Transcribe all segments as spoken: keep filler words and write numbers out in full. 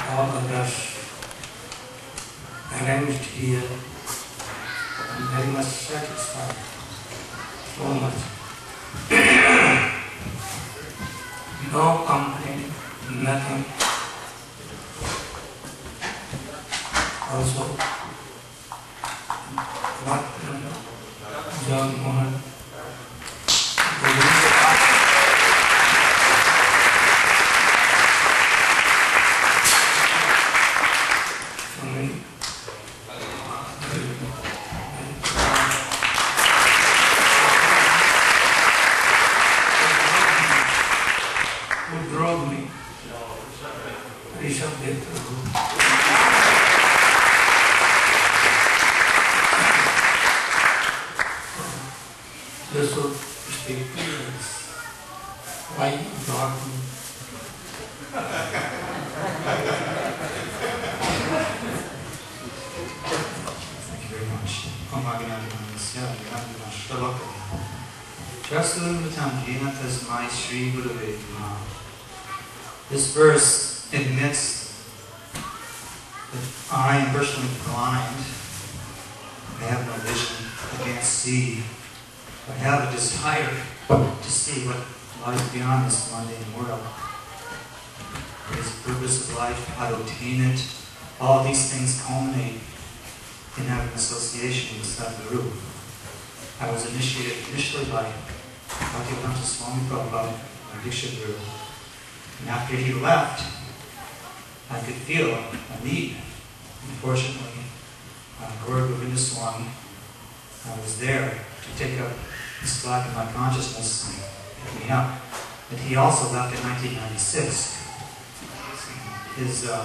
all of us arranged here. I'm very much satisfied. So much. No complaint, nothing. Also, what John Mohan who drove me, Rishabh Dutta. This would speak clearance. Why you brought me? Thank you very much. Tasmai Shri Gurave Namaha. This verse admits that I am personally blind. I have no vision. I can't see. I have a desire to see what lies beyond this mundane world. What is the purpose of life? How to obtain it? All these things culminate in having association with Sadhguru. I was initiated initially by Bhaktivedanta Swami Prabhupada, my Diksha Guru. And after he left, I could feel a need. Unfortunately, uh, Gaura Govinda Swami, I was there to take up the slack in my consciousness and pick me up. But he also left in nineteen ninety-six. His uh,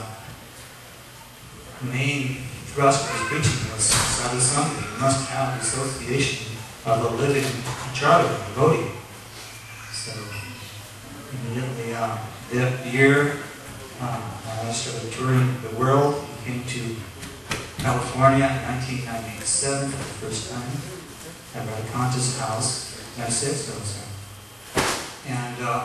main thrust of his preaching was sadhu sangha. You must have the association of a living acharya, a devotee. So immediately uh, that year, uh, I started touring the world. He came to California in nineteen ninety-seven for the first time at Radhakanta's house, ninety-six, that was there. And, uh,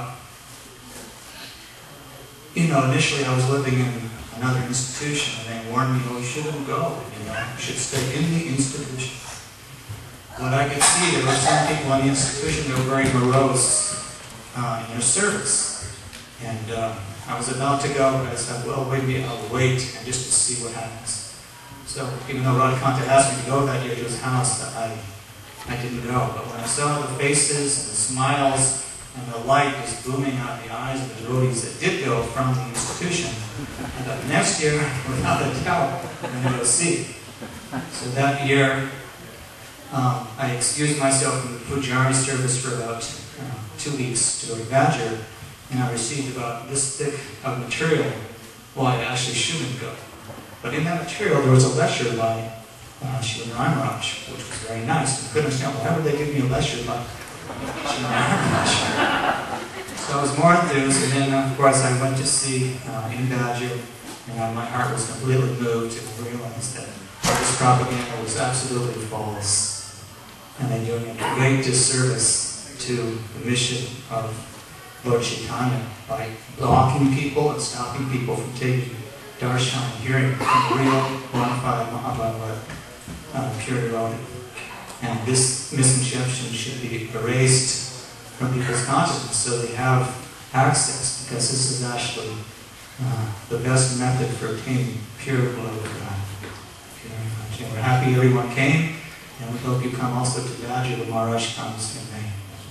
you know, initially I was living in another institution, and they warned me, oh, you shouldn't go, you know, you should stay in the institution. What I could see, there were some people in the institution that were very morose uh, in their service. And uh, I was about to go, but I said, well, maybe I'll wait and just to see what happens. So even though Radhakanta asked me to go that year to his house, I, I didn't go. But when I saw the faces and the smiles and the light just booming out of the eyes of the devotees that did go from the institution, I thought, next year, without a doubt, I'm going to go see. So that year, um, I excused myself from the Pujari service for about uh, two weeks to go to Badger, and I received about this thick of material. Well, I actually shouldn't go. But in that material, there was a lecture by uh, Srila Ramaraj, which was very nice. I couldn't understand, why would they give me a lecture by Srila Ramaraj? So I was more enthused, and then, of course, I went to see uh, in Badger, and uh, my heart was completely moved to realize that this propaganda was absolutely false. And they're doing a great disservice to the mission of Lord Chaitanya by blocking people and stopping people from taking darshan and hearing from real, bona fide Mahabharata, uh, pure devotee. And this misconception should be erased from people's consciousness so they have access, because this is actually uh, the best method for obtaining pure glow of God. And we're happy everyone came, and we hope you come also to Badger when Maharaj comes in May.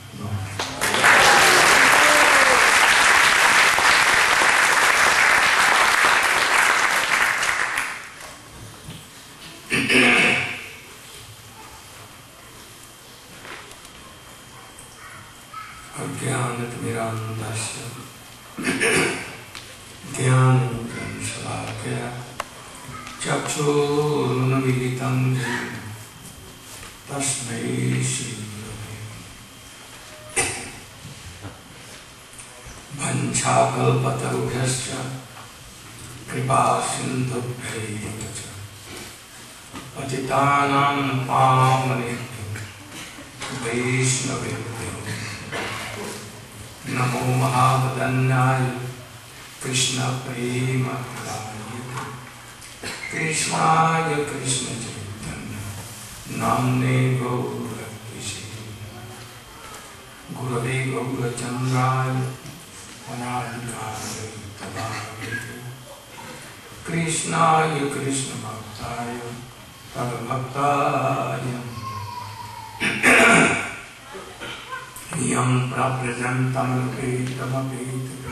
Ajnanatmirandasya Dhyananjana Shalakya Chakshurunamilitam Tasmai Shri Vanchakalpatarubhyascha Kripa Sindhubhyayavacha Patitanam Pavanebhyo Vaishnavebhyo Namo Mahavadanyaya Krishna Prema Pradaya Krishnaya Krishna Chaitanya Namne Gaura Krishna Gurave Gaura Chandraya Anadikaya Tadavaya Krishnaya Krishna Bhaktaya Tadbhaktaya Yam Praprajantam Loketamapetam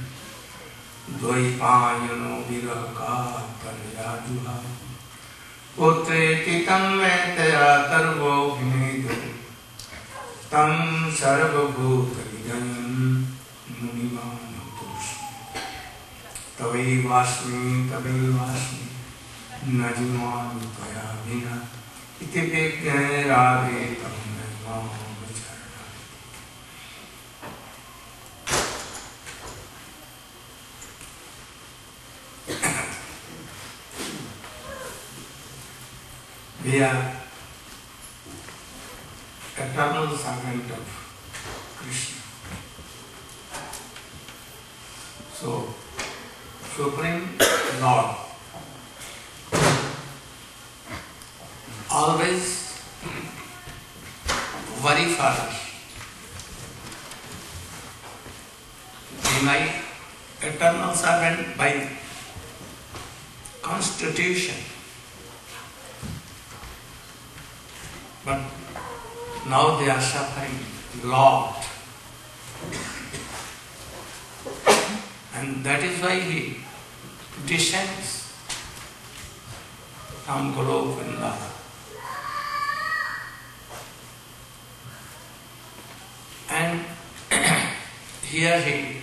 Dvaipayano Viraka Paryajuha Putreti Tam Vetaya Tarvo Vinedo Tam Sarvabhuta Vidayam Munimanatus Tavai Vasmi Tavai Vasmi Najimani Payavina Iti Bhikne Radhe Tam Namo We are eternal servant of Krishna. So, Supreme Lord always worry for us. Be my eternal servant by constitution. But now they are suffering a lot. And that is why he descends from Golok Vrindavan. And here he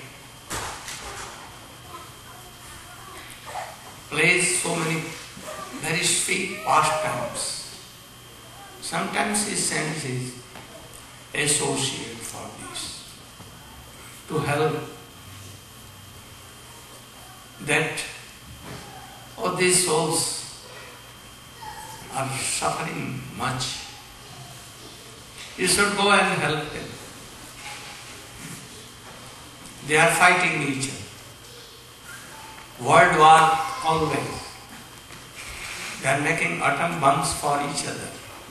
plays so many very sweet pastimes. Sometimes he sends his associate for this, to help that oh, these souls are suffering much. You should go and help them. They are fighting each other. World war always. They are making atom bombs for each other,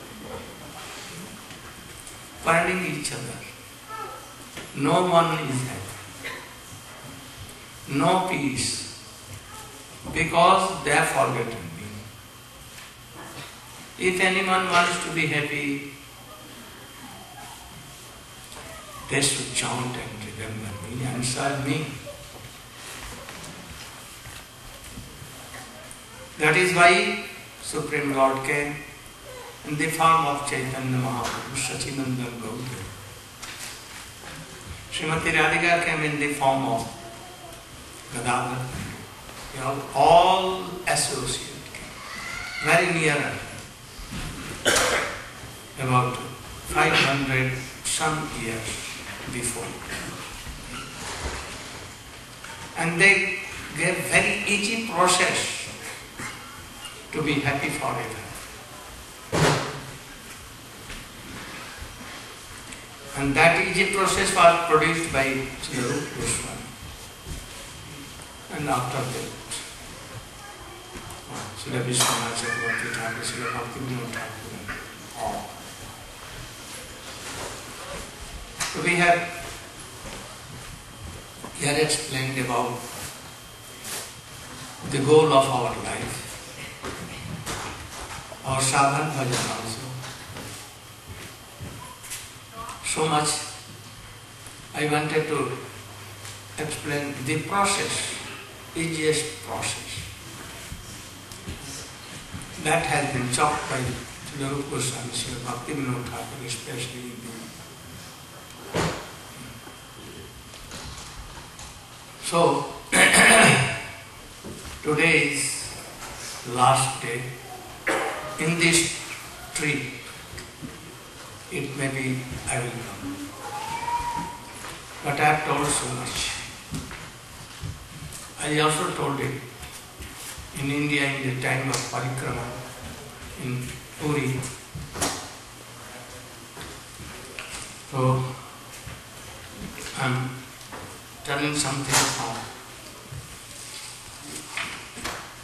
burning each other. No one is happy. No peace. Because they have forgotten me. If anyone wants to be happy, they should chant and remember me and serve me. That is why Supreme Lord came in the form of Chaitanya Mahaprabhu, Sachinandan Gaura. Srimati Radhika came in the form of Gadadhar. You know, all associates came, very near her, about five hundred some years before. And they gave very easy process to be happy forever. And that easy process was produced by Srila Rupa Goswami. And after that, Srila Vishwanath Chakravarti Thakur, Srila Bhaktivinoda Thakur, and all. So we have here explained about the goal of our life, our sadhana bhajan also. So much I wanted to explain the process, easiest process. That has been chopped by Srila Rupa Goswami, Srila Bhaktivinoda Thakur, especially in the So, today is last day. In this trip, it may be I will come. But I have told so much. I also told it in India in the time of Parikrama, in Puri. So, I am telling something now.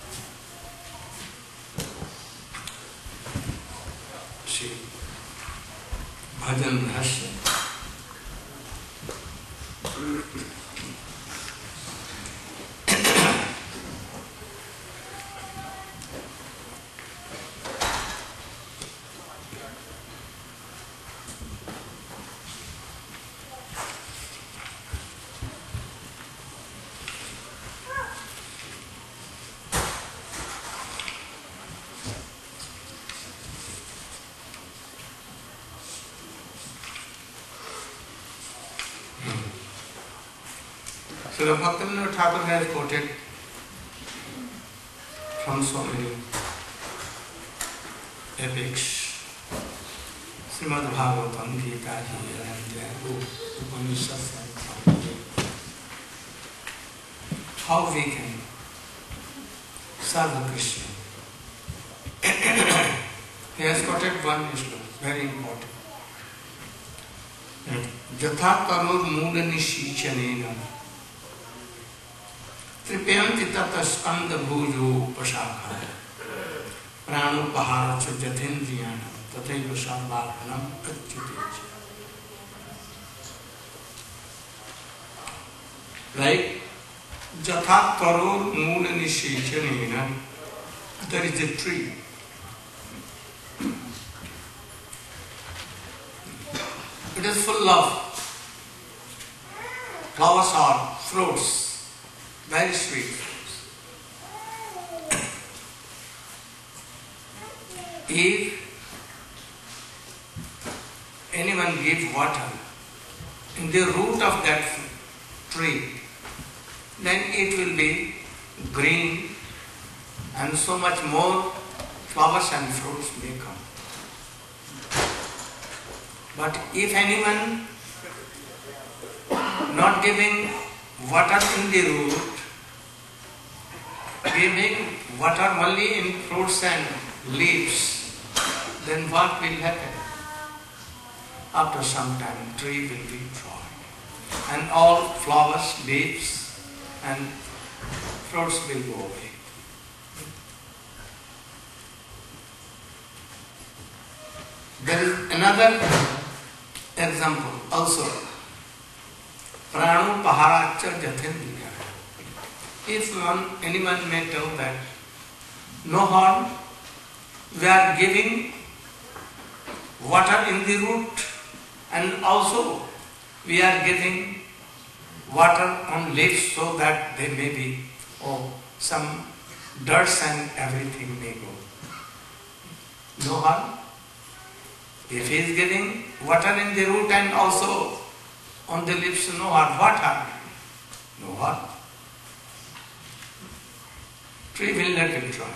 Shri भजन रहस्य। Srila Bhaktivinoda Thakur has quoted from so many epics, Srimad Bhagavatam, Gita, and Upanishads, and how we can serve Krishna. He has quoted one shloka, very important. Jatha karur mood nishichaneena Tripyanti tata skanda bhujo pasakha Prano paharacha jathendriyana Tataiva sarvarhanam achyutecha. Like Jatha karur mood nishichaneena, there is a tree. It is full of flowers or fruits, very sweet fruits. If anyone gives water in the root of that tree, then it will be green and so much more flowers and fruits may come. But if anyone not giving water in the root, giving water only in fruits and leaves, then what will happen? After some time, tree will be dry, and all flowers, leaves, and fruits will go away. There is another example also. Prano paharacha jathendriya. If one, anyone may tell that, no harm, we are giving water in the root and also we are giving water on leaves so that they may be, oh, some dirt and everything may go. No harm. If he is giving water in the root and also on the leaves, no harm. What harm? No harm. Tree will let it dry.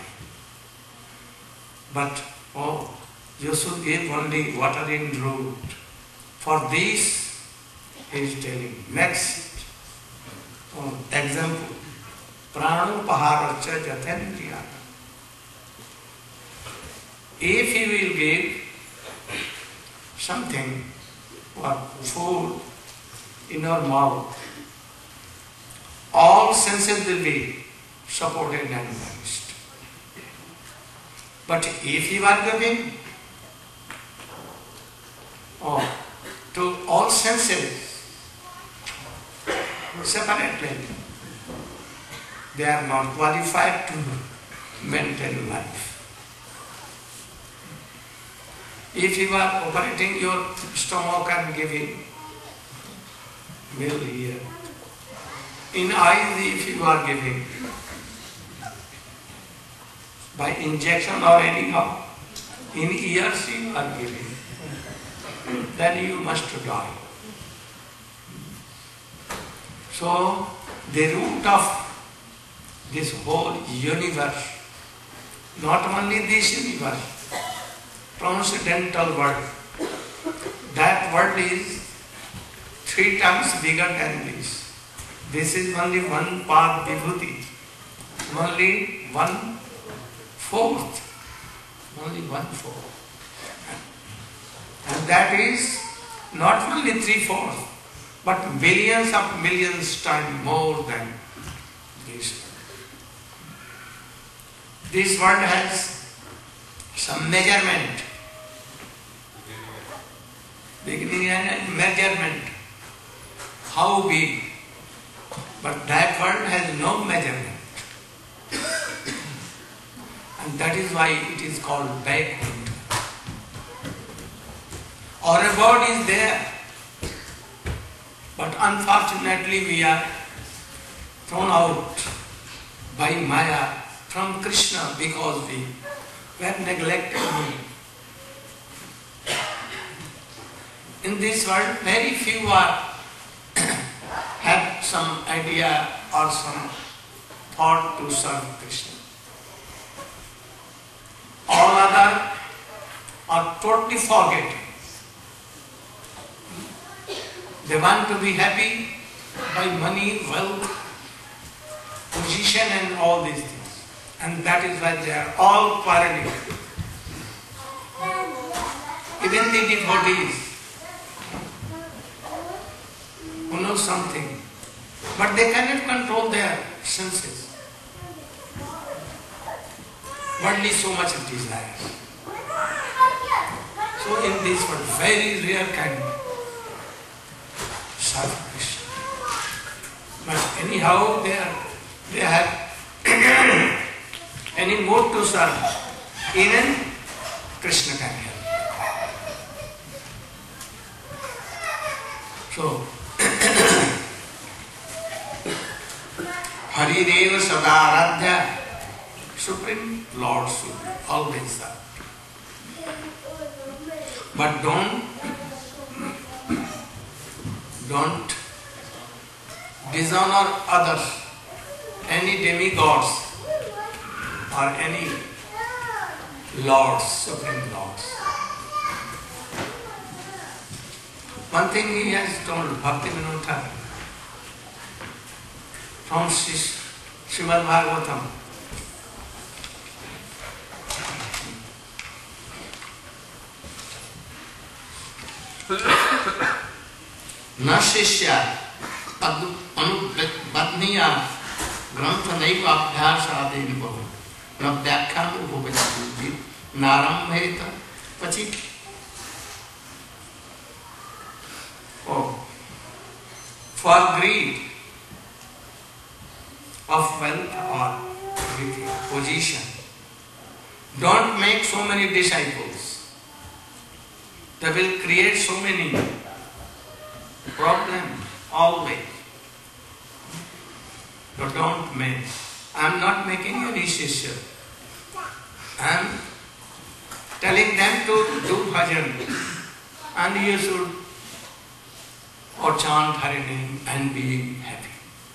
But, oh, you should give only water in root. For this, he is telling. Next, oh, example. Prano paharacha jathendriya. If he will give something or food in our mouth, all senses will be supported and nourished. But if you are giving oh, to all senses separately, they are not qualified to maintain life. If you are operating your stomach and giving meal here, in eyes if you are giving by injection or anyhow, in ears you are giving, then you must die. So the root of this whole universe, not only this universe, transcendental world, that world is three times bigger than this. This is only one part vibhuti, only one fourth, only one fourth. And that is not only three fourths, but millions of millions times more than this. This world has some measurement. beginning and measurement. How big? But that world has no measurement. And that is why it is called Vaikuntha. Our abode is there. But unfortunately we are thrown out by Maya from Krishna because we were neglected him. In this world, very few are have some idea or some thought to serve Krishna. All other are totally forgetting. They want to be happy by money, wealth, position and all these things. And that is why they are all quarreling. Even the devotees who know something, but they cannot control their senses. Worldly so much desire. So in this world, very rare kind serve Krishna. But anyhow, they are, they have any mood to serve. Even Krishna can help. So Hari Deva Sadaradhya, Supreme Lord should always serve. But don't, don't dishonor others, any demigods or any lords, supreme lords. One thing he has told Bhaktivinoda Thakur from Srimad Bhagavatam. न शिष्य अनुबद्धनीया ग्रंथ नैव अभ्यास आदेन बहु न व्याख्यान उपपत्ति नारंभेत पची oh for greed of wealth or position, don't make so many disciples. They will create so many problems always. So don't make. I am not making any shishya. I am telling them to do bhajan, and you should or chant Hari name and be happy.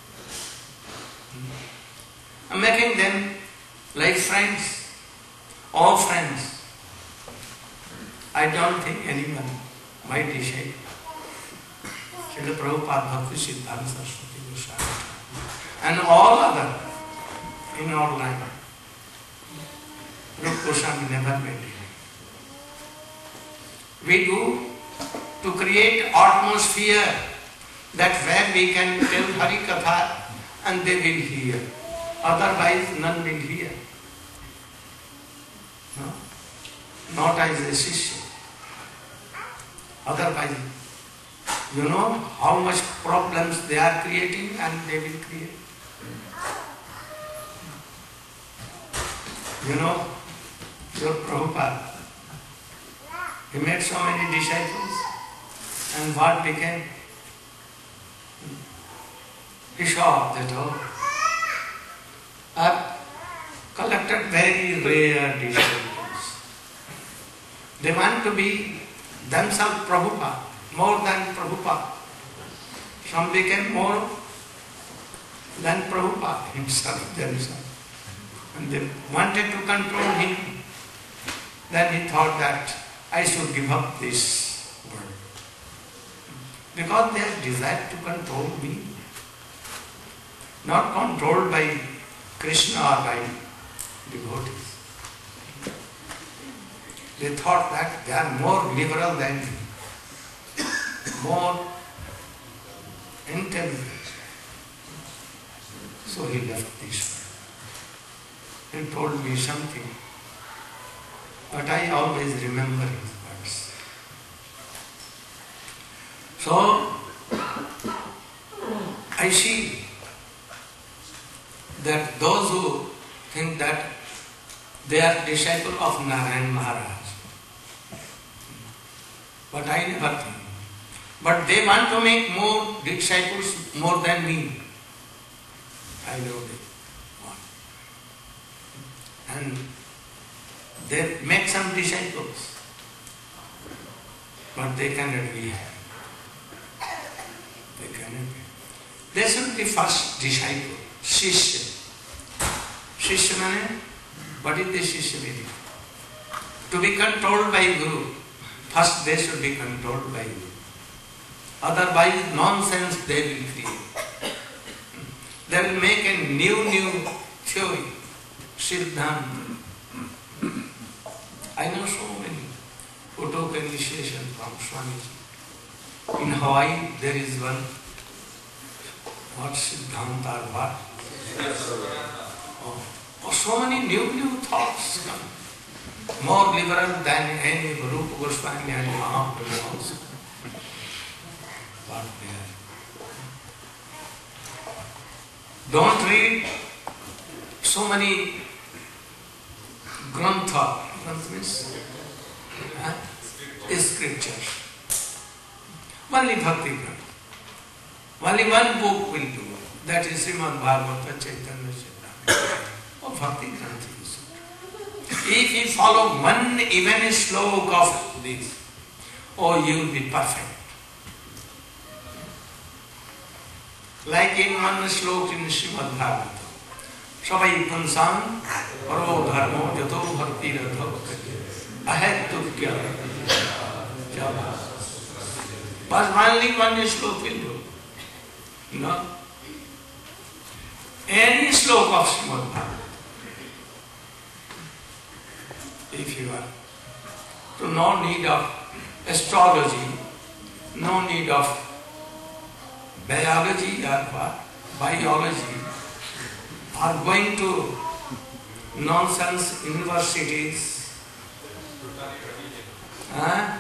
I am making them like friends, all friends. I don't think anyone, my disciple, Srila Prabhupada, Bhakti Siddhanta Saraswati Goswami, and all other in our line, Rupa Goswami never made it. We do to create atmosphere that where we can tell Hari Katha and they will hear. Otherwise none will hear. No? Not as a Shishya. Otherwise, you know how much problems they are creating and they will create. You know, your Prabhupada, he made so many disciples, and what became? He saw that all. I have collected very rare disciples. They want to be themselves Prabhupada, more than Prabhupada. Some became more than Prabhupada himself, themselves. And they wanted to control him. Then he thought that I should give up this world. Because they have desired to control me. Not controlled by Krishna or by devotees. They thought that they are more liberal than me, more intelligent. So he left this world. He told me something, but I always remember his words. So, I see that those who think that they are disciples of Narayan Maharaj, but I never think. But they want to make more disciples more than me. I know they want. And they make some disciples, but they cannot be. They cannot be. They should be first disciple, Shishya. Shishya means, what is the Shishya meaning? To be controlled by Guru. First they should be controlled by Guru. Otherwise nonsense they will create. They will make a new, new theory, Siddhanta. I know so many who took initiation from Swamiji. In Hawaii there is one, what Siddhanta or what? Oh, oh, so many new, new thoughts come. More liberal than any Rupa Goswami and Mahaprabhu also. What they are. Don't read so many grantha. Grantha means huh? Scriptures. Only Bhakti Grantha. Only one book will do. That is Srimad Bhagavata Chaitanya Chaitanya. Oh, Bhakti Grantha. If you follow one even slok of this, oh, you will be perfect. Like in one slok in Srimad Bhagavata, Sabai Punsam Paro Dharmo Jato Bhakti Radho Ahead Tukya Java. But only one slok will do. No? Any slok of Srimad Bhagavata. If you are. So no need of astrology, no need of biology or what, biology, or going to nonsense universities. Huh?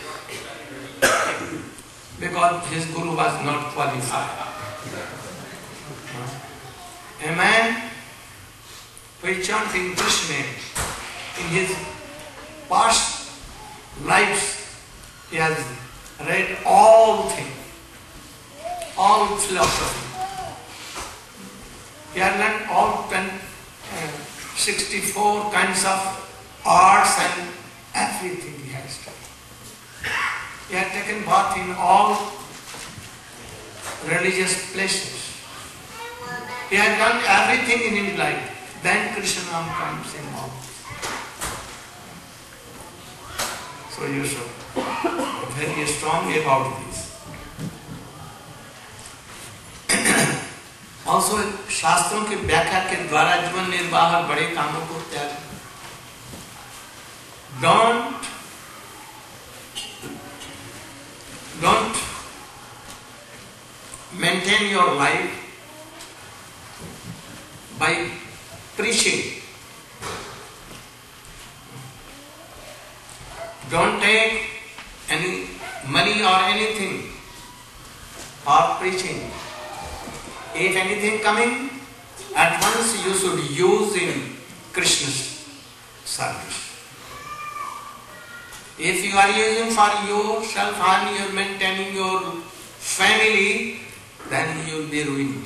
Because his guru was not qualified. A man who is chanting Krishna, in his past lives, he has read all things, all philosophy. He has learned all ten, uh, sixty-four kinds of arts and everything he has done. He has taken part in all religious places. He has done everything in his life. Then Krishna comes in all. So you should be very strong about this. Also, शास्त्रों के व्याख्या के द्वारा जीवन निर्वाह बड़े कामों को त्याग. Don't, don't maintain your life by preaching. Don't take any money or anything for preaching. If anything coming, at once you should use in Krishna's service. If you are using for yourself and you are maintaining your family, then you will be ruined.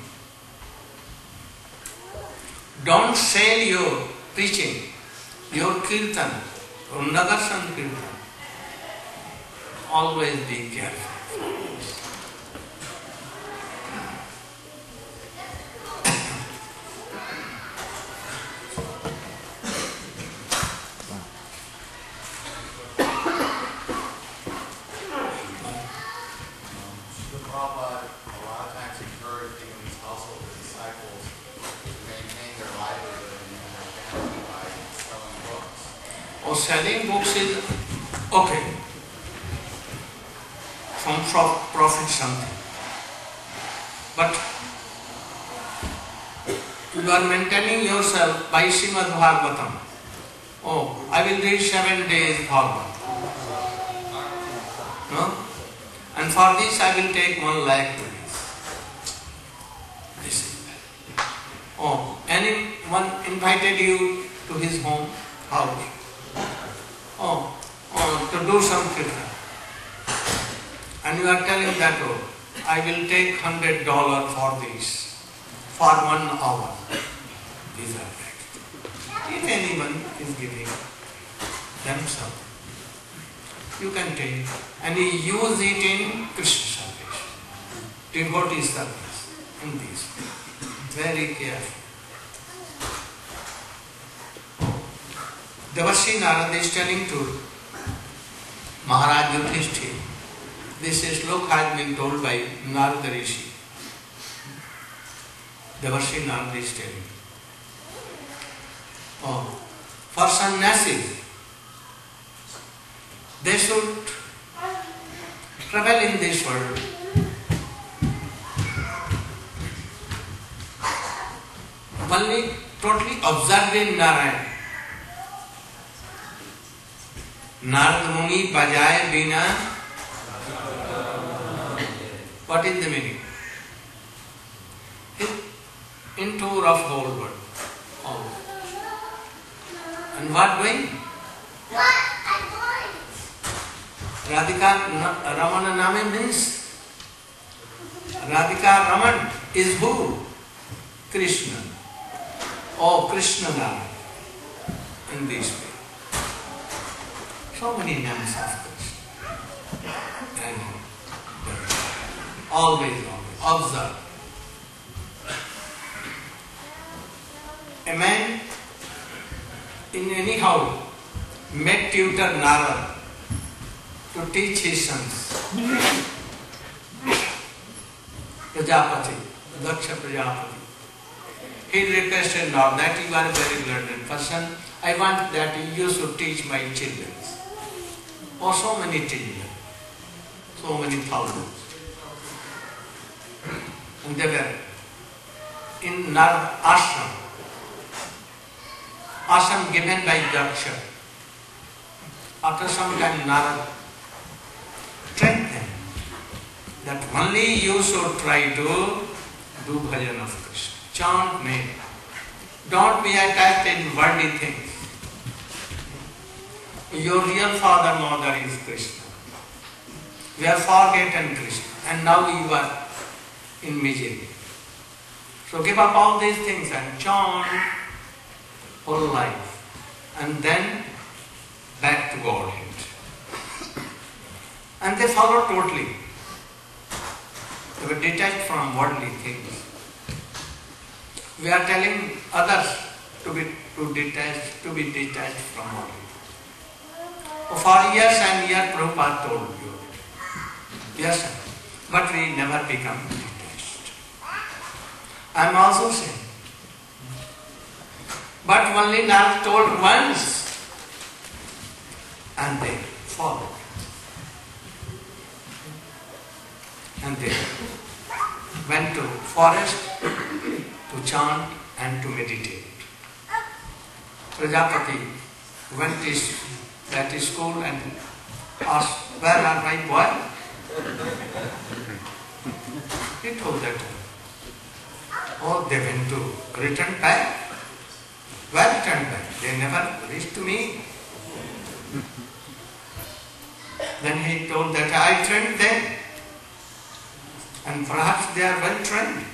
Don't sell your preaching, your kirtan, or nagar sankirtan. Always be careful. Selling books is okay, from profit something, but you are maintaining yourself by Srimad Bhagavatam. Oh, I will read seven days Bhagavatam. No? And for this I will take one lakh rupees. This is bad. Oh, anyone invited you to his home, house? Oh, oh, to do some kirtan. And you are telling that, oh, I will take hundred dollars for this, for one hour. These are bad. If anyone is giving them some, you can take, and you use it in Krishna service, devotee service, in this. Very careful. Devarshi Narada is telling to Maharaj Yudhishthira. This slok has been told by Narada Rishi. Devarshi Narada is telling. Oh, for sannyasis, they should travel in this world only totally observing Narayana. Narad Muni bajaye bina. What is the meaning? In tour of whole world. Oh. And what doing? Radhika Ramana Name means Radhika Raman is who? Krishna. Oh, Krishna Name. In this way. So many names of Krishna. And always, always observe. A man in any house met tutor Narada to teach his sons. Prajapati, Daksha Prajapati. He requested Narada that you are a very learned person. I want that you should teach my children. Oh, so many children, so many thousands. And they were in Narada ashram. Ashram given by Daksha. After some time Narada trained them that only you should try to do bhajan of Krishna. Chant name. Don't be attached in worldly things. Your real father, mother is Krishna. We have forgotten Krishna and now you are in misery. So give up all these things and chant whole life and then back to Godhead. And they follow totally. They were detached from worldly things. We are telling others to be to detach, to be detached from worldly. For years and years Prabhupada told you. Yes, sir. But we never become detached. I am also saying. But only Narada told once and they followed. And they went to forest to chant and to meditate. Prajapati went to that school and asked, where are my boy? He told that. Oh, they went to return back. Where return back? They never reached to me. Then he told that I trained them. And perhaps they are well trained.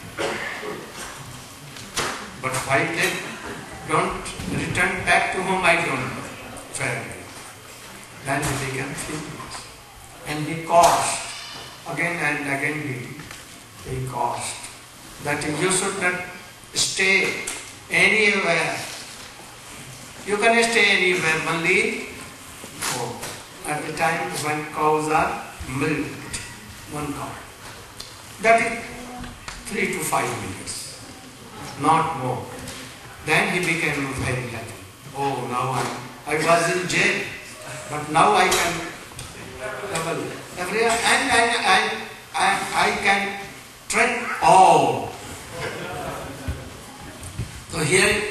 But why they don't return back to home, I don't know. Fair. Then he began furious. And he caused, again and again he, he caused, that you should not stay anywhere. You can stay anywhere, only oh, at the time when cows are milked, one cow. That is three to five minutes, not more. Then he became very happy. Oh, now I, I was in jail, but now I can travel everywhere and I, I, I, I can train all. So here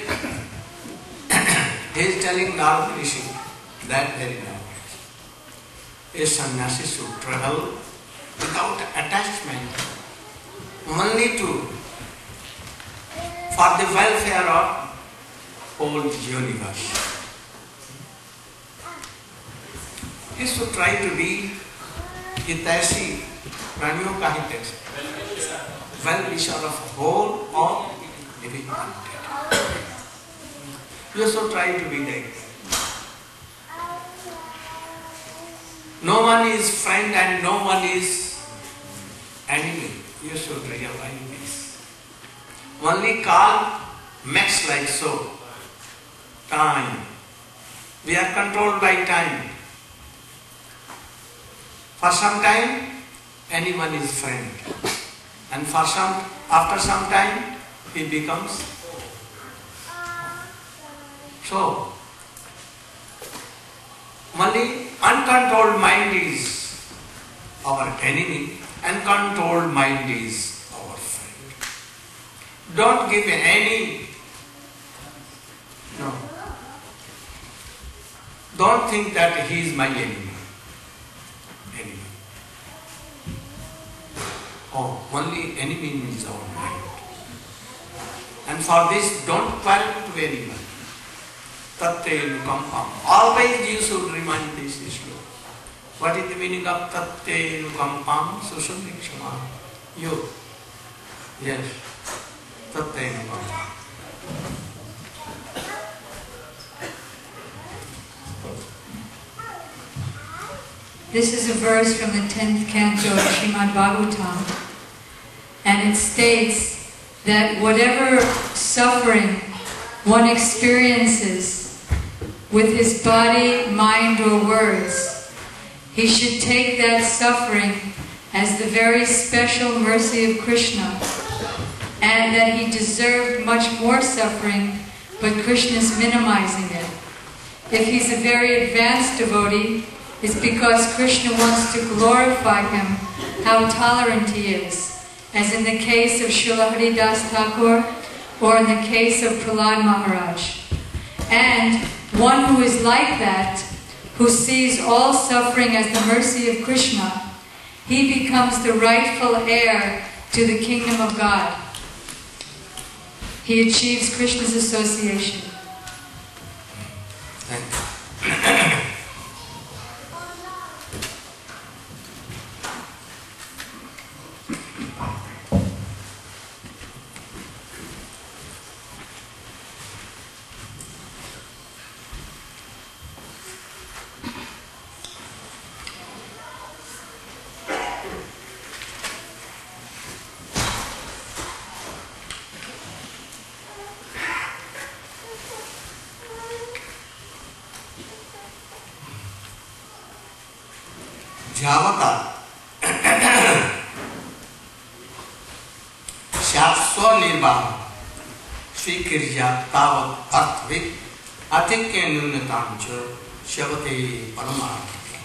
he is telling Narada Rishi that very night. A sannyasi should travel without attachment, only to, for the welfare of whole universe. You should try to be hitaisi, praniyo ka hitaisi, well-wisher of whole of living entity. You should try to be like that. No one is friend and no one is enemy. You should realize this. Only Kal makes like so. Time. We are controlled by time. For some time, anyone is friend. And for some, after some time, he becomes. So, only uncontrolled mind is our enemy and controlled mind is our friend. Don't give any, no. Don't think that he is my enemy. Enemy. Oh, only enemy is our mind. And for this, don't quarrel to anyone. Tatte nukampam. Always you should remind this issue. What is the meaning of tatte nukampam? Susamikshama. You. Yes. Tatte nukampam. This is a verse from the tenth canto of Srimad Bhagavatam, and it states that whatever suffering one experiences with his body, mind, or words, he should take that suffering as the very special mercy of Krishna, and that he deserved much more suffering, but Krishna is minimizing it. If he's a very advanced devotee, it's because Krishna wants to glorify him, how tolerant he is, as in the case of Srila Haridas Thakur, or in the case of Prahlad Maharaj. And one who is like that, who sees all suffering as the mercy of Krishna, he becomes the rightful heir to the kingdom of God. He achieves Krishna's association. Javata Shapswa Nirvana Svikirja Tavat Artvik Atikya Nunatamcha Shavate Paramarthika.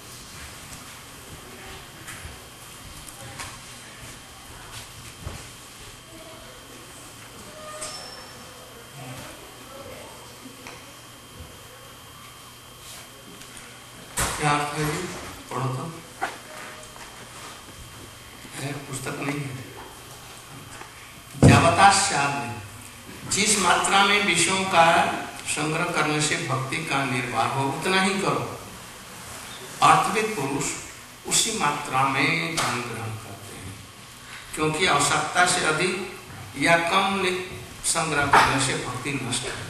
क्या अर्थ है जी? पढ़ो तो है, पुस्तक नहीं है। जावताश्चाद में जिस मात्रा में विषयों का संग्रह करने से भक्ति का निर्वाह हो उतना ही करो। अर्थविद पुरुष उसी मात्रा में धन ग्रहण करते हैं, क्योंकि आवश्यकता से अधिक या कम संग्रह करने से भक्ति नष्ट है।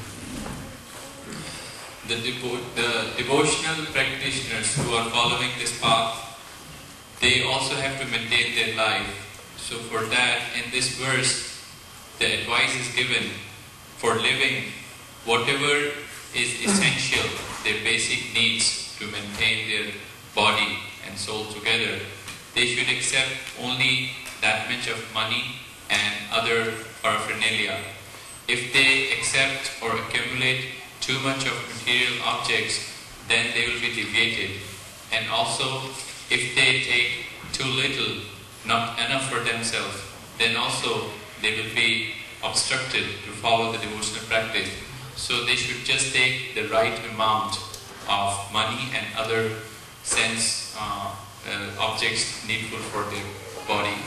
The, devo the devotional practitioners who are following this path, they also have to maintain their life. So for that, in this verse, the advice is given for living whatever is essential, their basic needs to maintain their body and soul together. They should accept only that much of money and other paraphernalia. If they accept or accumulate too much of material objects, then they will be deviated. And also, if they take too little, not enough for themselves, then also they will be obstructed to follow the devotional practice. So they should just take the right amount of money and other sense uh, uh, objects needful for their body.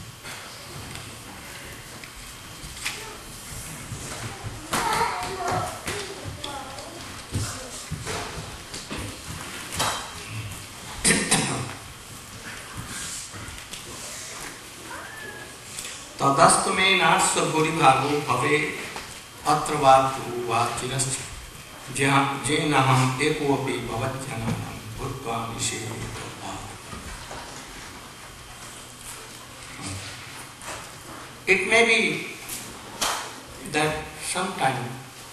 तदस्तमेनास्य भूरिभागो भवे अत्र वा तु वा चिरश्च जेनहम् एकोऽपि भवज्जनानां भूत्वा निषेवितो वा. It may be that sometime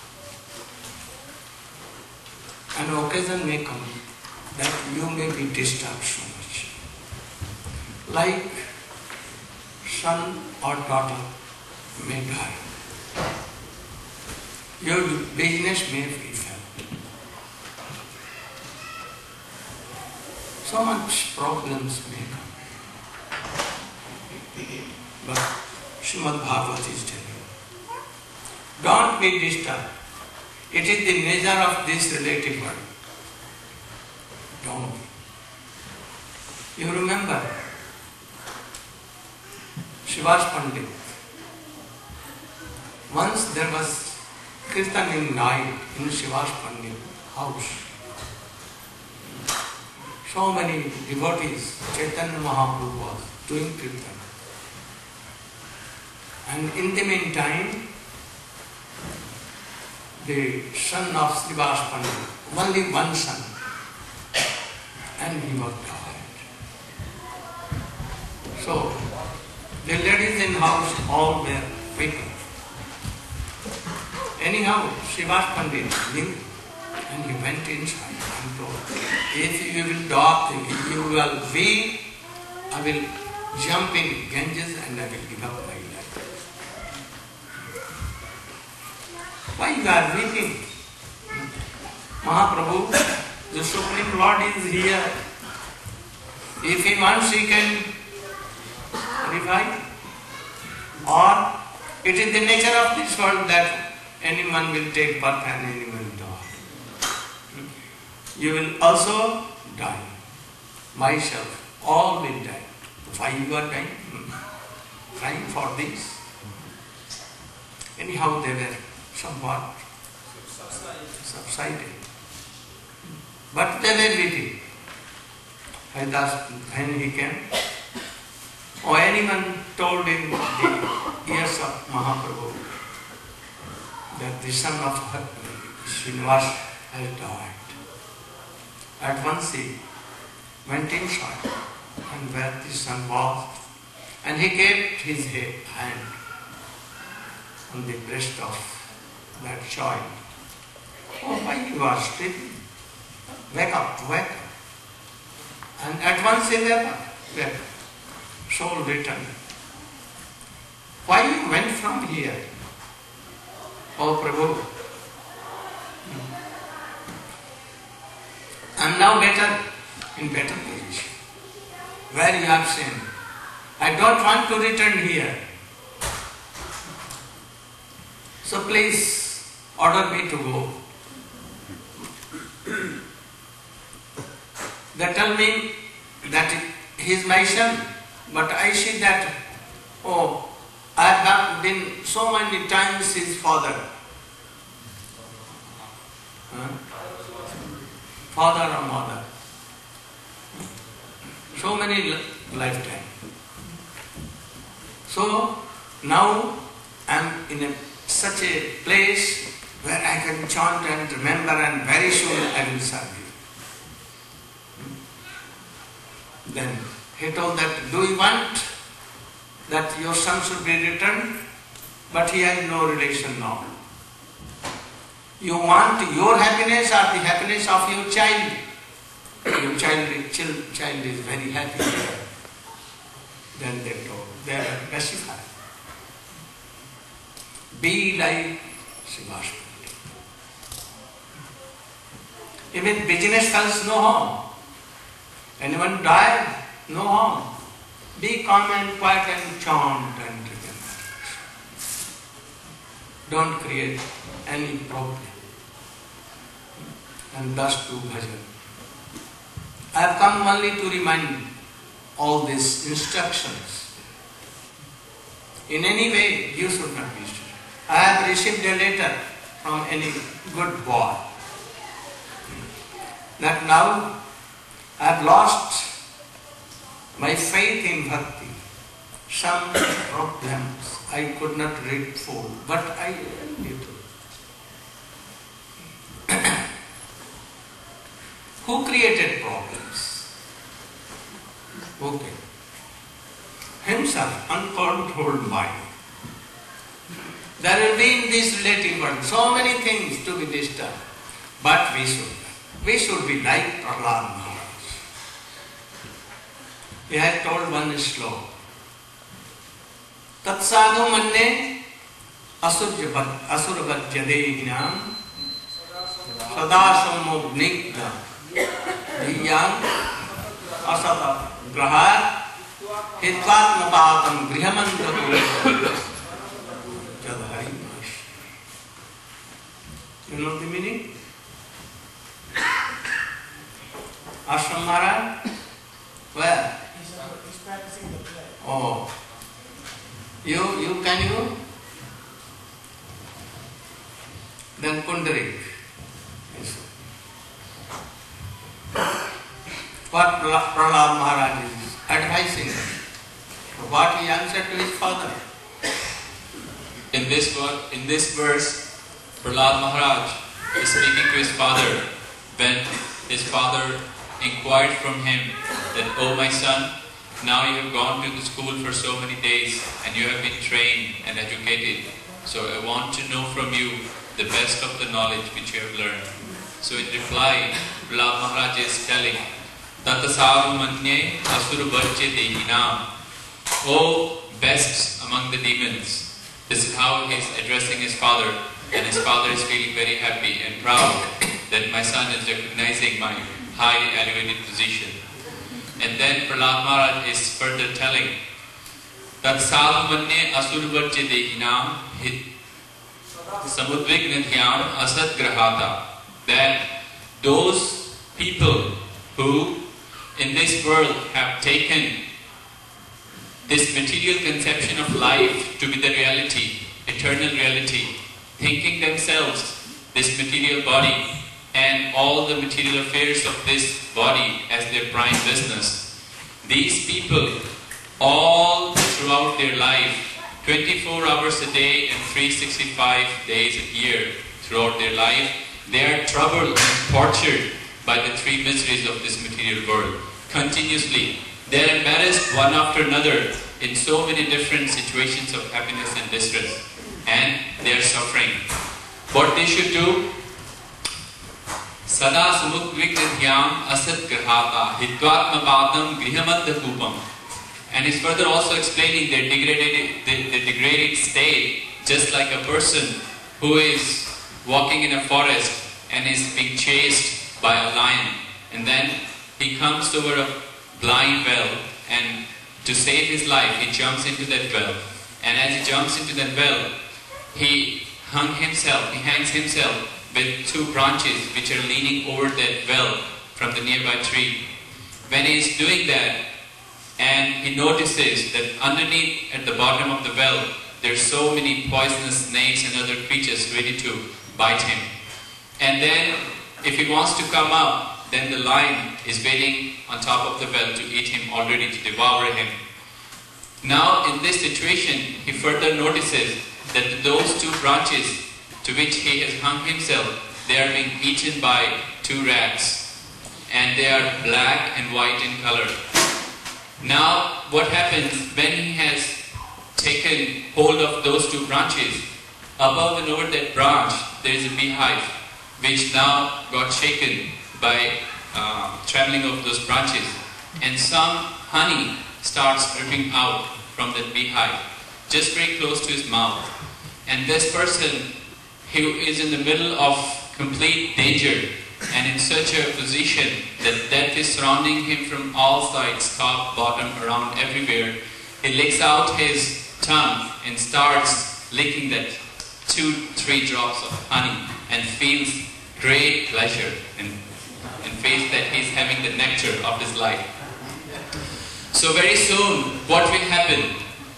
an occasion may come that you may be disturbed so much. Like son or daughter may die. Your business may fail. So much problems may come. But Srimad Bhagavad is telling you, don't be disturbed. It is the nature of this relative world. Don't. You remember Srivas Pandit. Once there was kirtaning night in Srivas Pandit house. So many devotees, Chaitanya Mahaprabhu was doing kirtan. And in the meantime, the son of Srivas Pandit, only one son, and he was died. So, the ladies in house all were waiting. Anyhow, Srivas Pandit knew, and he went inside and told, if you will adopt, if you will weep, I will jump in Ganges and I will give up my life. Why you are weeping? Mahaprabhu, the Supreme Lord is here. If he wants, he can revive. Or it is the nature of this world that anyone will take birth and anyone will die. You will also die. Myself, all will die. Why you are dying? Crying for this? Anyhow, they were somewhat subsided. But they were waiting. Haridas, when he came, or anyone told in the ears of Mahaprabhu that the son of Srinivas has died. At once he went inside and where the son was, and he kept his head, hand on the breast of that child. Oh, why you are sleeping? Wake up, wake up. And at once he woke up, woke up. Soul returned. Why you went from here? Oh Prabhu, I am now better, in better position. Where you have seen. I don't want to return here. So please order me to go. They tell me that he is my son, but I see that, oh, I have been so many times his father. Huh? Father or mother. So many lifetimes. So now I am in a, such a place where I can chant and remember, and very soon I will serve you. Then he told that, do you want that your son should be returned? But he has no relation now. You want your happiness or the happiness of your child? Your child, child, child is very happy. Then they told, they are pacified. Be like Srivas Pandit. Even business fellows, no harm. Anyone die, no harm. Be calm and quiet and chant and remember. Don't create any problem. And thus do bhajan. I have come only to remind all these instructions. In any way, you should not be stupid. I have received a letter from any good boy that now I have lost my faith in bhakti. Some problems I could not read full, but I did. Who created problems? Okay. Himself, uncontrolled mind. There will be in this relative world so many things to be disturbed, but we should. We should be like Prahlad Maharaj. He has told one sloka. Tatsadhu manne asurvajya dehinam sadasamo gnigdha dhiyam asata grahat hitvatmapatam grihamanta. You know the meaning? Ashram Maharaj? Where? He's, uh, he's practicing the play. Oh. You, you, can you? Then Pundarik. What Prahlad Maharaj is advising him. What he answered to his father. In this, in this verse, Prahlad Maharaj is speaking to his father when his father inquired from him that, "Oh my son, now you have gone to the school for so many days and you have been trained and educated. So I want to know from you the best of the knowledge which you have learned." So in reply, Prahlad Maharaj is telling, "Tatasaru manye asurvajya dehinam." Oh, best among the demons. This is how he is addressing his father, and his father is feeling very happy and proud that my son is recognizing my highly elevated position. And then Prahlad Maharaj is further telling that sadhu manye asurvajya dehinam samudvignadhyam asat grahata, that those people who in this world have taken this material conception of life to be the reality, eternal reality, thinking themselves this material body and all the material affairs of this body as their prime business. These people, all throughout their life, twenty-four hours a day and three hundred sixty-five days a year throughout their life, they are troubled and tortured by the three miseries of this material world. Continuously, they are embarrassed one after another in so many different situations of happiness and distress, and they are suffering. What they should do? Sada samudvignadhyam asat grahata hitvatma padam grihamanta kupam. And he's further also explaining their degraded, their, their degraded state, just like a person who is walking in a forest and is being chased by a lion, and then he comes over a blind well, and to save his life he jumps into that well, and as he jumps into that well, he hung himself, he hangs himself with two branches which are leaning over that well from the nearby tree. When he is doing that, and he notices that underneath at the bottom of the well there are so many poisonous snakes and other creatures ready to bite him. And then if he wants to come up, then the lion is waiting on top of the well to eat him, all ready to devour him. Now in this situation, he further notices that those two branches to which he has hung himself, they are being eaten by two rats, and they are black and white in color. Now what happens when he has taken hold of those two branches? Above and over that branch there is a beehive which now got shaken by uh, traveling of those branches, and some honey starts dripping out from that beehive just very close to his mouth. And this person who is in the middle of complete danger and in such a position that death is surrounding him from all sides, top, bottom, around, everywhere, he licks out his tongue and starts licking that two, three drops of honey and feels great pleasure and, and feels that he's having the nectar of his life. So very soon, what will happen?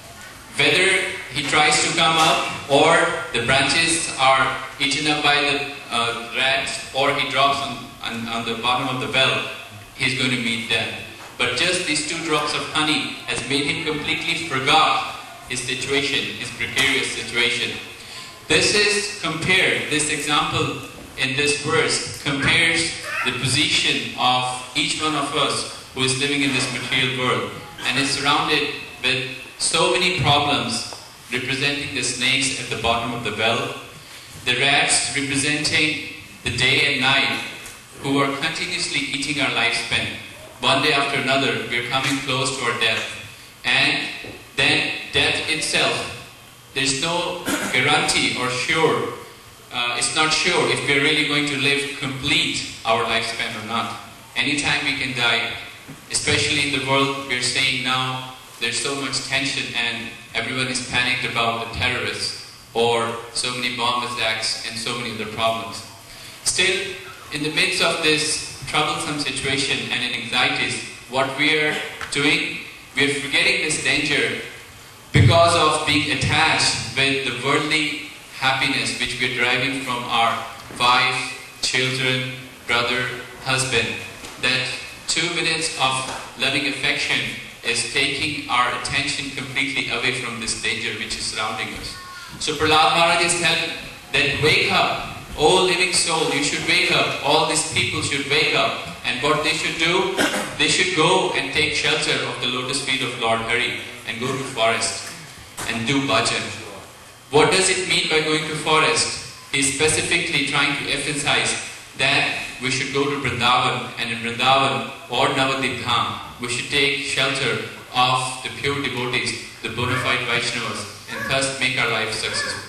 Whether he tries to come up, or the branches are eaten up by the uh, rats, or he drops on, on, on the bottom of the well, he's going to meet death. But just these two drops of honey has made him completely forgot his situation, his precarious situation. This is compared, this example in this verse compares the position of each one of us who is living in this material world and is surrounded with so many problems, representing the snakes at the bottom of the well, the rats representing the day and night who are continuously eating our lifespan. One day after another, we are coming close to our death. And then death itself, there's no guarantee or sure, uh, it's not sure if we're really going to live complete our lifespan or not. Anytime we can die, especially in the world we're staying now, there's so much tension and everyone is panicked about the terrorists or so many bomb attacks and so many other problems. Still, in the midst of this troublesome situation and anxieties, what we are doing, we are forgetting this danger because of being attached with the worldly happiness which we are deriving from our wife, children, brother, husband. That two minutes of loving affection is taking our attention completely away from this danger which is surrounding us. So Prahlad Maharaj is telling that wake up, O living soul, you should wake up, all these people should wake up. And what they should do, they should go and take shelter of the lotus feet of Lord Hari and go to forest and do bhajan. What does it mean by going to forest? He is specifically trying to emphasize that we should go to Vrindavan, and in Vrindavan or Navadip Dham, we should take shelter of the pure devotees, the bona fide Vaishnavas, and thus make our life successful.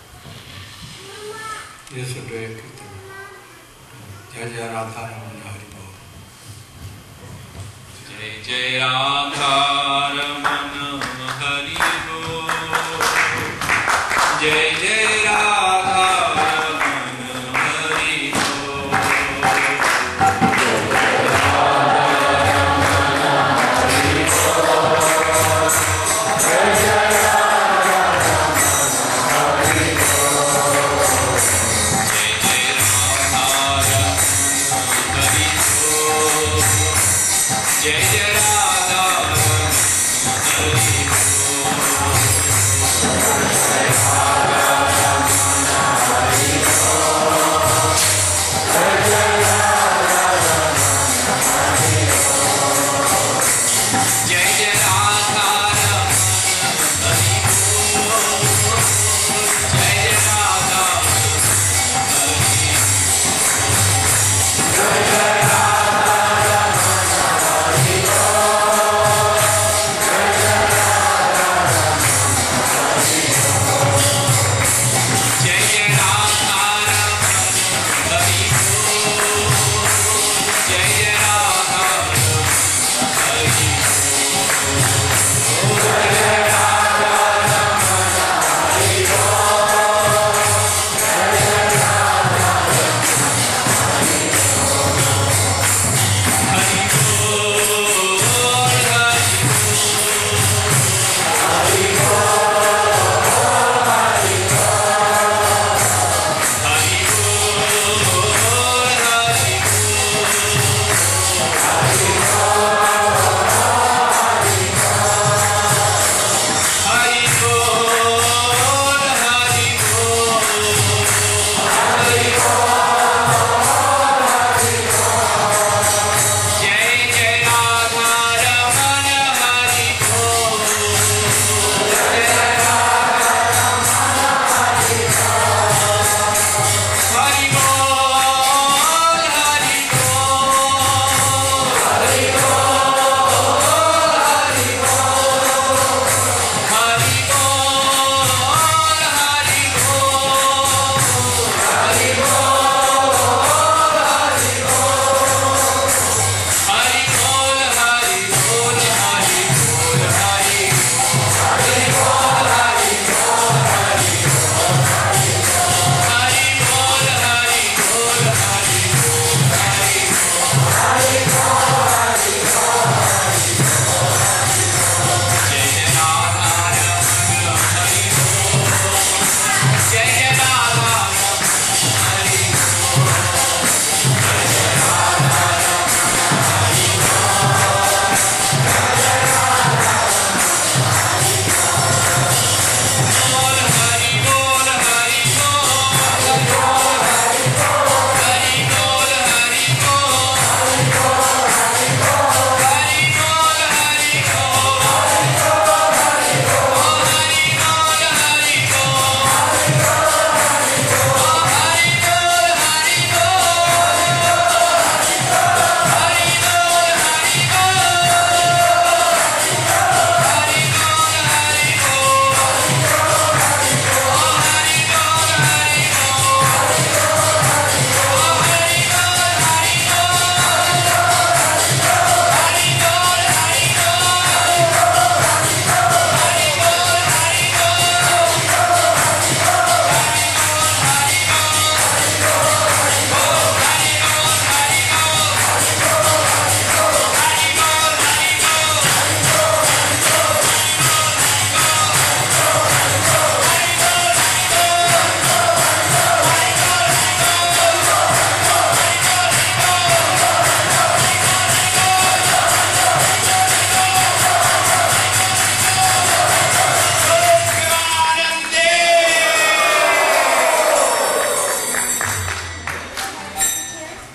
Yes, sir. Jai Jai Radha Ramana Hari Bol. Jai Jai Radha Ramana Hari Bol. Jai Jai Radha Ramana Hari Bol. Jai Jai Jai Jai Radha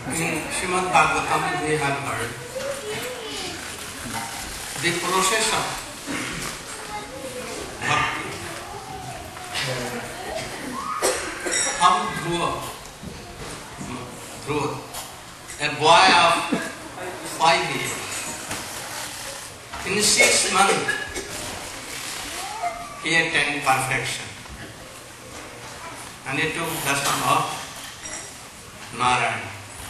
In Srimad Bhagavatam we have heard the process of bhakti. How Dhruva, Dhruva, a boy of five years, in six months he attained perfection and he took darshan of Narayana.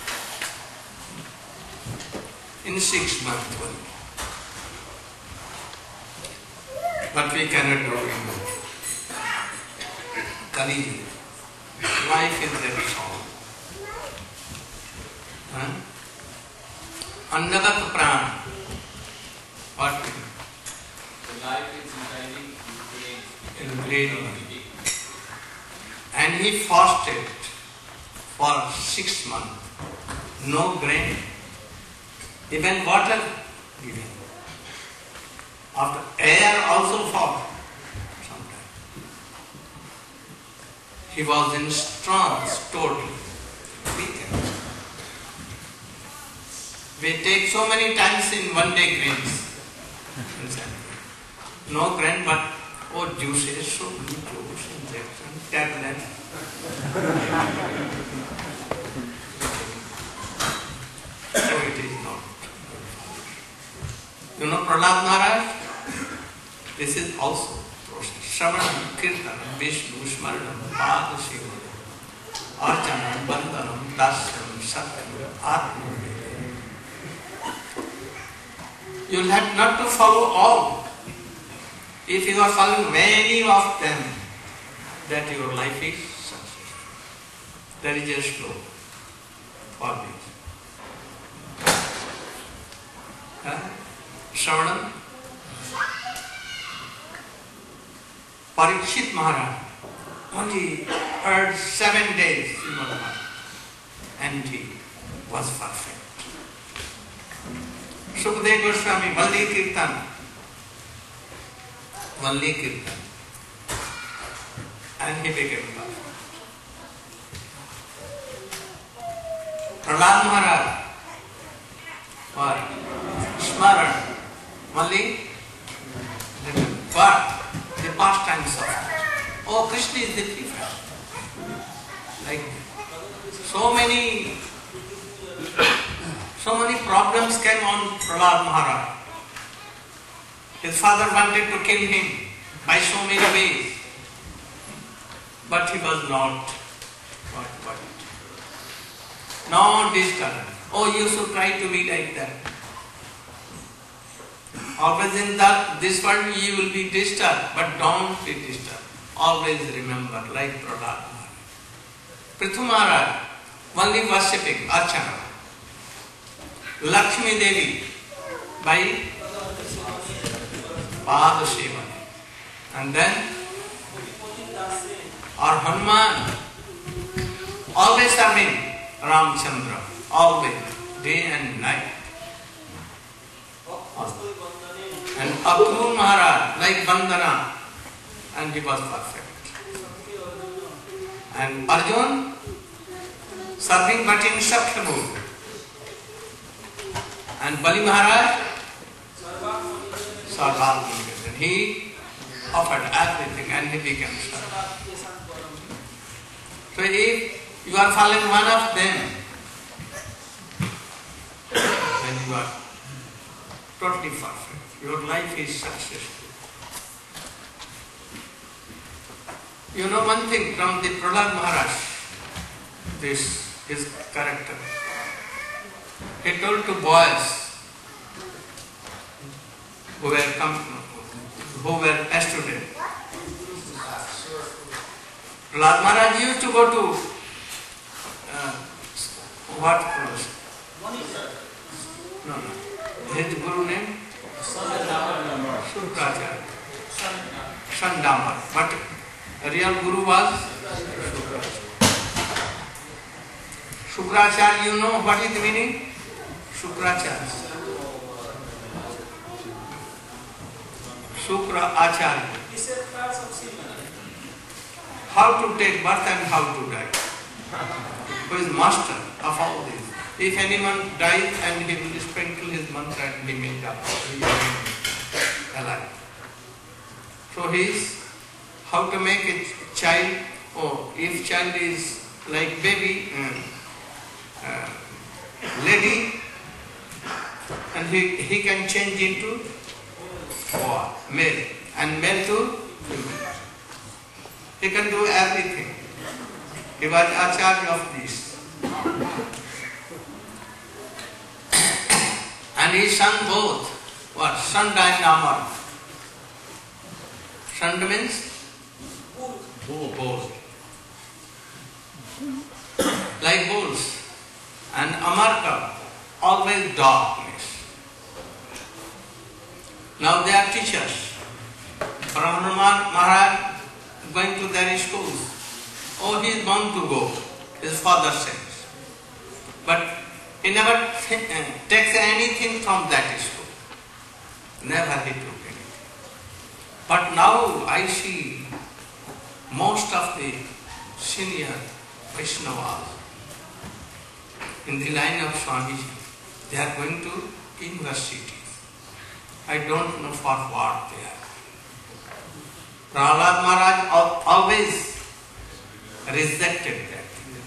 In six months only. But we cannot do in Kali. Life is very short. Huh? Annagat Pran. What? The life is residing in In grain. grain. And he fasted for six months. No grain. Even water given. After air also fall sometimes. He was in trance totally. Weakened. We take so many times in one day grains. No grain but oh juices, so glucose, injection, tablet. So it is not. You know Prahlad Maharaj? This is also process. Shravanam, Kirtanam, Vishnu, Smaranam, Pada Shivanam, Archanam, Bandhanam, Dasyam, Satyam, Atma. You will have not to follow all. If you are following many of them, that your life is successful. There is a slow for this. Huh? Shravanam, Parikshit Maharaj only heard seven days in one month and he was perfect. Sukadeva Goswami, Valli Kirtan, Valli Kirtan, and he became perfect. Prahlad Maharaj, what? Smaran, Valli, what? The pastimes of it. Oh, Krishna is the prefect. Like so many, so many problems came on Prahlad Maharaj. His father wanted to kill him by so many ways, but he was not. What? What? No disturbance. Oh, you should try to be like that. Always in that this world you will be disturbed, but don't be disturbed. Always remember, like Prahlad Maharaj. Prithu Maharaj, only worshipping Archana. Lakshmi Devi by Pada Shiva. And then, or Hanuman, always serving Ramchandra, always, day and night. And Akrur Maharaj, like Vandana, and he was perfect. And Arjun, serving but in Shakya mood. And Bali Maharaj, Sarvabhumi. And he offered everything and he became Sarvabhumi. So if you are following one of them, then you are totally perfect. Your life is successful. You know one thing from the Prahlad Maharaj, this his character. He told to boys who were come, who were students. Prahlad Maharaj used to go to uh, what course? No, no. His guru name? Shukracharya. Shandamar. But real guru was Shukracharya. You know what is the meaning? Shukracharya. Shukra Acharya. How to take birth and how to die. Who is master of all this? If anyone dies and he will sprinkle his mantra and he may die, he will alive. So he is how to make a child, or if child is like baby, uh, uh, lady, and he, he can change into what? Male, and male to female. He can do everything. He was acharya of this. And he sung both. What? Sanda and Amar. Sanda means? Bull. Like bulls. And Amarta, always darkness. Now they are teachers. Brahma Maharaj going to their schools. Oh, he is bound to go, his father says. But he never takes anything from that school. Never he took anything. But now I see most of the senior Vaishnavas in the line of Swamiji, they are going to universities. I don't know for what they are. Prahlad Maharaj always rejected that.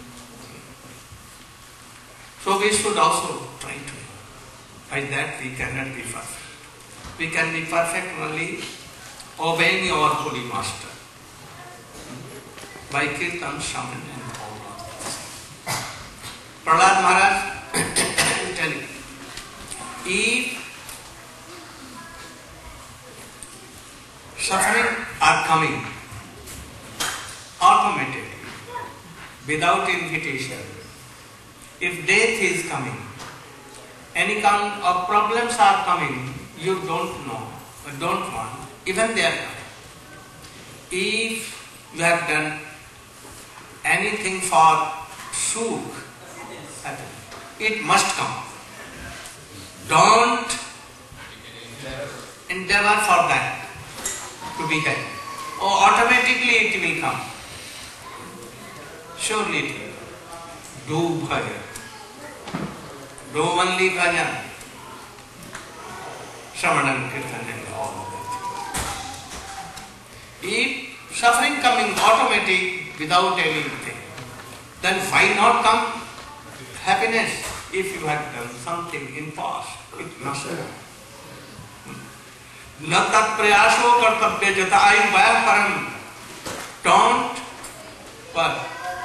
So we should also try to. By that we cannot be perfect. We can be perfect only obeying our holy master. By Kirtan, Shaman and all of this. Prahlad Maharaj is telling, if suffering are coming automatically, without invitation, if death is coming, any kind of problems are coming, you don't know, or don't want, even they are coming. If you have done anything for sukh, it must come. Don't endeavor for that to be happy. Or automatically it will come. Surely it will. Do bhajan. Do only bhajan. Shravanam, Kirtan and all of that. If suffering coming automatic without anything, then why not come happiness? If you have done something in past, it must come. न तत्प्रयासो कर्तव्य जतायु वह परम. Don't what?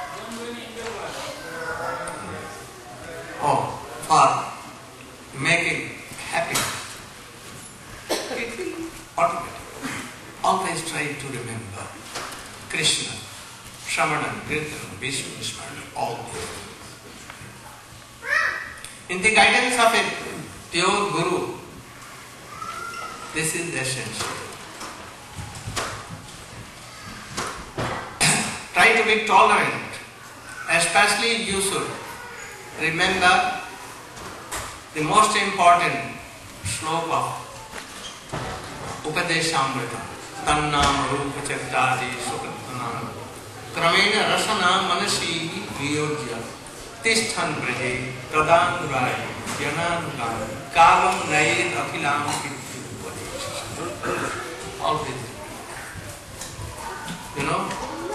Oh, for making happy. It will automatically. Always try to remember Krishna, Shravanam, Kirtan, Vishnu, Smaran, all this. In the guidance of a pure Guru, this is the essential. Try to be tolerant. Especially you should remember the most important sloka of Upadeshamrita. Tannam rupa chaktadi sukattanam kramena rasana manasi viyojya tishthan braje tadanuraya yananugam kalam nayed akhilam kittu upadesha. All this. You know?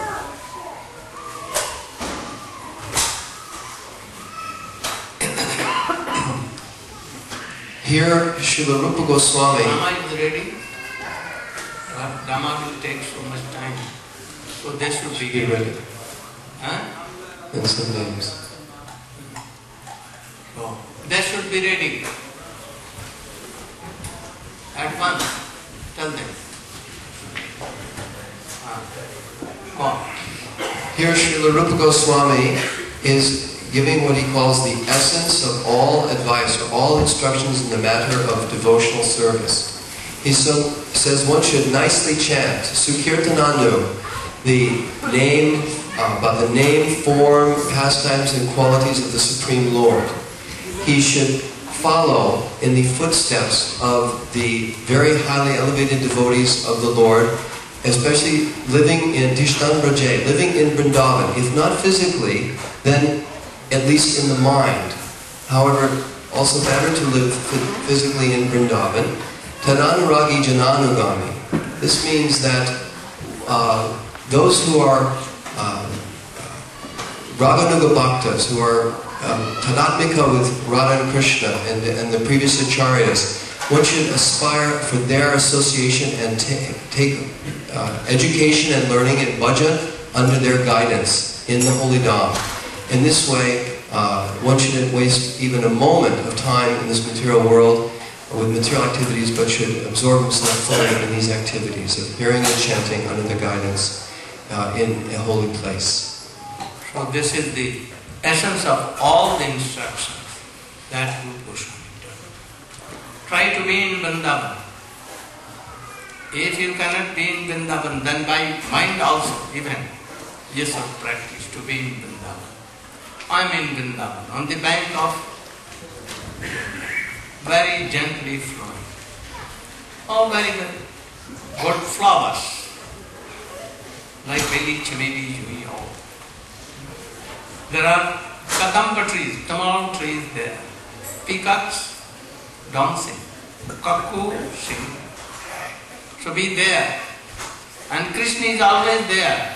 Here, Srila Rupa Goswami. Dhamma is ready. But Dhamma will take so much time. So they should be Get ready. Huh? In some names. So they should be ready. At once. Tell them. Ah. Go on. Here, Srila Rupa Goswami is giving what he calls the essence of all advice or all instructions in the matter of devotional service. He so, says one should nicely chant Sukirtanandu, the name, uh, about the name, form, pastimes, and qualities of the Supreme Lord. He should follow in the footsteps of the very highly elevated devotees of the Lord, especially living in Tishtan Braje, living in Vrindavan. If not physically, then at least in the mind. however, also better to live physically in Vrindavan. Tadanuragi Jananugami. This means that uh, those who are uh, Raganuga Bhaktas, who are um, Tadatmika with Radha and Krishna and the, and the previous acharyas, one should aspire for their association and ta take uh, education and learning in bhajan under their guidance in the holy dham. In this way, uh, one shouldn't waste even a moment of time in this material world with material activities, but should absorb himself fully in these activities of hearing and chanting under the guidance uh, in a holy place. So this is the essence of all the instructions that Rupa Goswami did. Try to be in Vrindavan. If you cannot be in Vrindavan, then by mind also, even, you should practice to be in Vrindavan. I am in Vrindavan, on the bank of very gently flowing, oh very good, good flowers, like Veli Chameli Jui. There are kadamba trees, tamarind trees there, peacocks dancing, cuckoo singing. So be there. And Krishna is always there,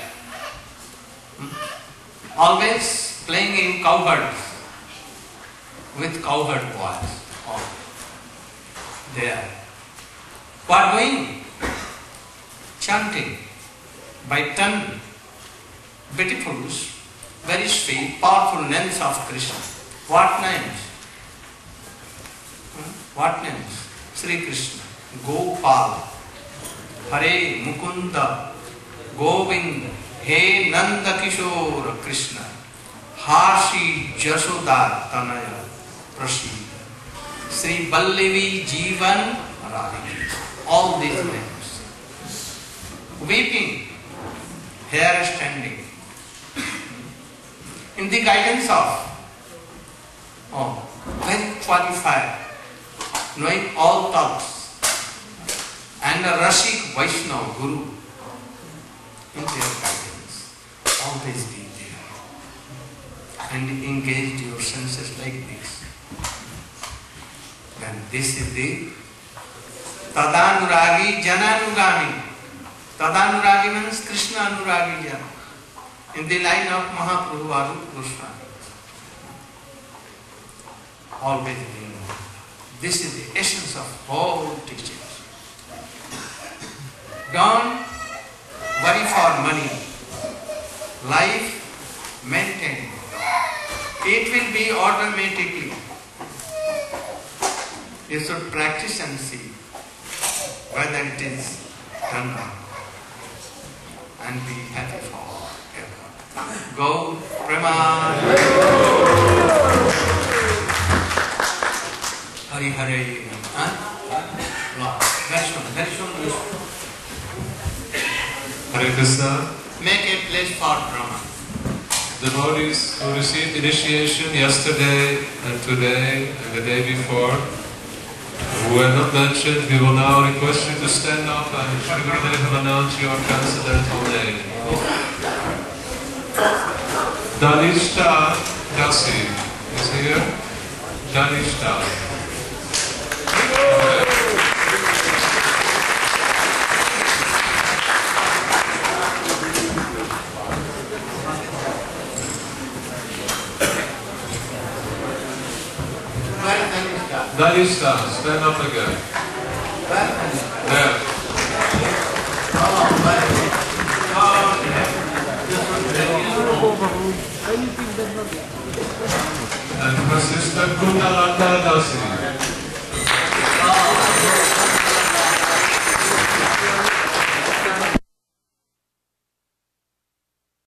always playing in cowherds, with cowherd boys. Oh, there. What doing? Chanting by ton, beautiful, very sweet, powerful names of Krishna. What names? Hmm? What names? Sri Krishna, Gopal, Hare Mukunda, Govinda, He Nanda Kishore Krishna, Hashi Jasoda Tanaya Prasida, Sri Ballavi Jivan Radhika. All these names. Weeping, hair standing. In the guidance of, oh, very qualified, knowing all thoughts, and a Rashik Vaishnava Guru in their guidance. Always be there and engage your senses like this. And this is the Tadanuragi Jananugami. Tadanuragi means Krishna Anuragi Jana. In the line of Mahaprabhu Rupa Goswami. Always being. This is the essence of all teachings. Don't worry for money. Life maintained. It will be automatically. You should practice and see whether it is done or not. And be happy for ever. Go, Preman. Hari Hare. Huh? Very soon, very soon, very soon. Hare Krishna. Make a place for Brahman. Devotees who received initiation yesterday and today and the day before, who were not mentioned, we will now request you to stand up and Shri Gurudev will announce your transcendental name. Danishta Dasi is here. Danishta. Danishta, stand up again. There. And her sister Kundalata Dasi.